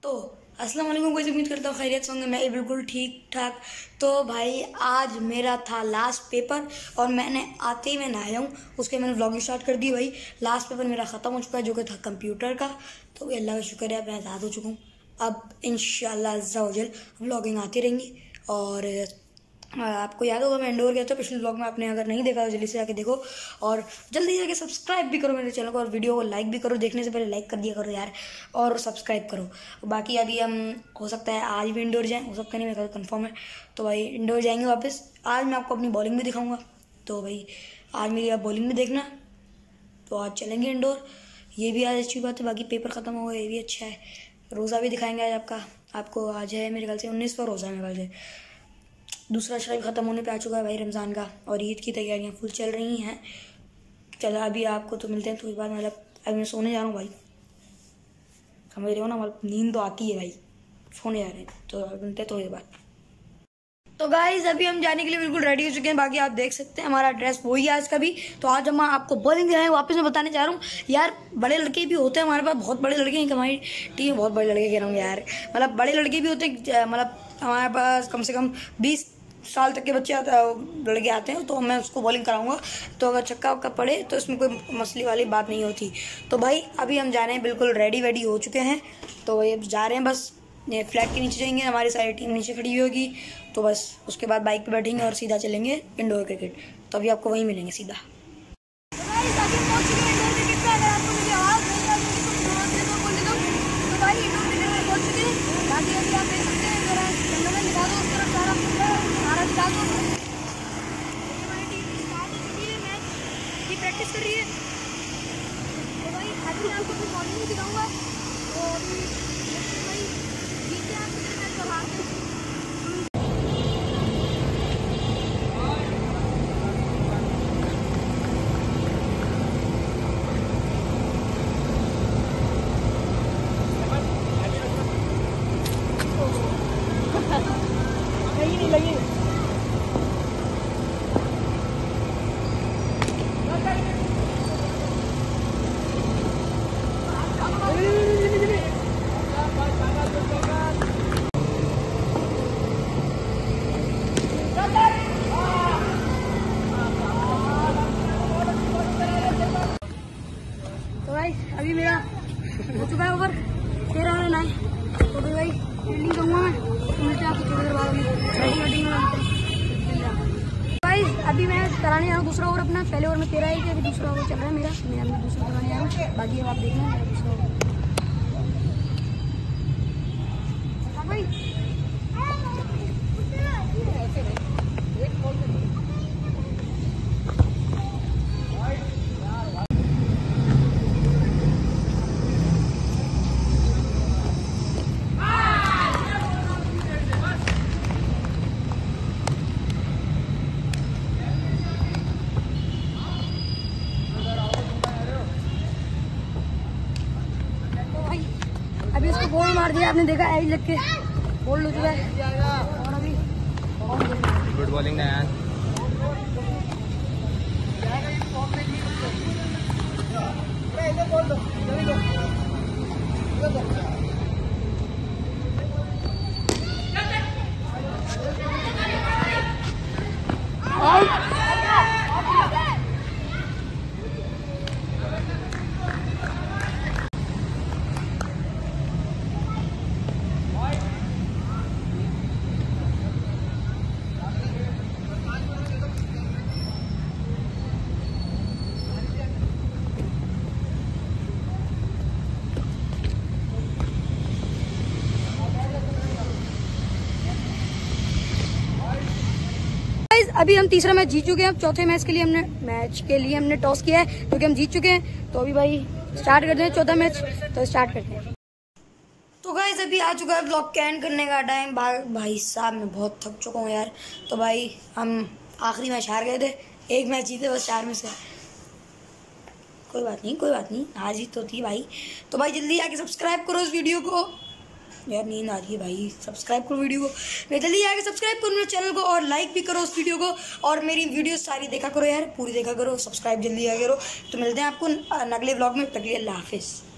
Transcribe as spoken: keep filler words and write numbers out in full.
तो अस्सलाम वालेकुम, कोई उम्मीद करता हूँ खैरियत होंगे। मैं बिल्कुल ठीक ठाक। तो भाई आज मेरा था लास्ट पेपर और मैंने आते ही मैं नहाया हूँ, उसके मैंने व्लॉगिंग स्टार्ट कर दी। भाई लास्ट पेपर मेरा ख़त्म हो चुका है जो कि था कंप्यूटर का। तो भाई अल्लाह का शुक्र है मैं आज़ाद हो चुका हूँ। अब इंशाल्लाह अज़्ज़ा वजल व्लॉगिंग आती रहेंगी। और आपको याद होगा मैं इंडोर गया था पिछले व्लॉग में, आपने अगर नहीं देखा तो जल्दी से जाके देखो और जल्दी जाके सब्सक्राइब भी करो मेरे चैनल को और वीडियो को लाइक भी करो। देखने से पहले लाइक कर दिया करो यार और सब्सक्राइब करो। बाकी अभी हम हो सकता है आज भी इंडोर जाएँ, हो सकता नहीं, मेरा कंफर्म है। तो भाई इंडोर जाएंगे वापस। आज मैं आपको अपनी बॉलिंग भी दिखाऊँगा, तो भाई आज मेरी आप बॉलिंग भी देखना। तो आज चलेंगे इंडोर, ये भी आज अच्छी बात है। बाकी पेपर ख़त्म हो गया, ये भी अच्छा है। रोज़ा भी दिखाएंगे आज आपका आपको आज है मेरे ख्याल से उन्नीस सौ रोज़ा है मेरे ख्याल से। दूसरा शराब ख़त्म होने पे आ चुका है भाई रमज़ान का और ईद की तैयारियां फुल चल रही हैं। चलो अभी आपको तो मिलते हैं थोड़ी बार, मतलब अभी मैं सोने जा रहा हूँ भाई, समझ रहे हो ना, मतलब नींद तो आती है भाई, सोने जा रहे हैं। तो मिलते हैं थोड़ी बार। तो गाइज अभी हम जाने के लिए बिल्कुल रेडी हो चुके हैं। बाकी आप देख सकते हैं हमारा ड्रेस वही है आज का भी। तो आज हम आपको बॉलिंग दिखाएं, वापस मैं बताने जा रहा हूँ यार, बड़े लड़के भी होते हैं हमारे पास, बहुत बड़े लड़के हैं हमारी टीम में, बहुत बड़े लड़के कह रहा हूँ यार, मतलब बड़े लड़के भी होते हैं। मतलब हमारे पास कम से कम बीस साल तक के बच्चे आते लड़के आते हैं, तो मैं उसको बॉलिंग कराऊंगा। तो अगर छक्का वक्का पड़े तो इसमें कोई मसले वाली बात नहीं होती। तो भाई अभी हम जा रहे हैं, बिल्कुल रेडी वेडी हो चुके हैं। तो भाई अब जा रहे हैं, बस ये फ्लैट के नीचे जाएंगे, हमारी सारी टीम नीचे खड़ी हुई होगी। तो बस उसके बाद बाइक पे बैठेंगे और सीधा चलेंगे इंडोर क्रिकेट। तो अभी आपको वहीं मिलेंगे सीधा। प्रैक्टिस कर रही है। तो भाई अभी मैं आपको अपनी बॉलिंग दिखाऊंगा। तो अभी भाई जीते आप मैच तो हारते हैं। कहीं नहीं लगी। अभी मेरा हो चुका है ओवर, तेरह रन आए। तो भाई भाई फील्डिंग करूँगा मैं, तो मिलते हैं आपको थोड़ी देर बाद में बैटिंग में। भाई अभी मैं कराने आया हूँ दूसरा ओवर अपना, पहले ओवर में तेरह आई थी, अभी दूसरा ओवर चल रहा है मेरा, मैं अभी दूसरा कराने आया हूँ। बाकी अब आप देखना मेरा दूसरा ओवर। भाई अभी उसको बॉल मार दिया, आपने देखा एज लग के बॉल हो चुका है। और अभी गुड बॉलिंग ना यार। अभी हम तीसरा मैच जीत चुके हैं। अब चौथे मैच के लिए हमने मैच के लिए हमने टॉस किया है क्योंकि हम जीत चुके हैं। तो अभी भाई स्टार्ट करते हैं चौथा मैच, तो स्टार्ट करते हैं। तो गाइस अभी आ चुका है ब्लॉग के एंड करने का टाइम। भाई साहब मैं बहुत थक चुका हूँ यार। तो भाई हम आखिरी मैच हार गए थे, एक मैच जीते बस चार में से। कोई बात नहीं कोई बात नहीं, हार जीत तो थी भाई। तो भाई जल्दी आके सब्सक्राइब करो इस वीडियो को। यार नींद आ रही है भाई, सब्सक्राइब करो वीडियो को, मैं जल्दी आके सब्सक्राइब करो मेरे चैनल को और लाइक भी करो उस वीडियो को। और मेरी वीडियो सारी देखा करो यार, पूरी देखा करो, सब्सक्राइब जल्दी आ करो। तो मिलते हैं आपको अगले व्लॉग में, तक के लिए अल्लाह हाफिज़।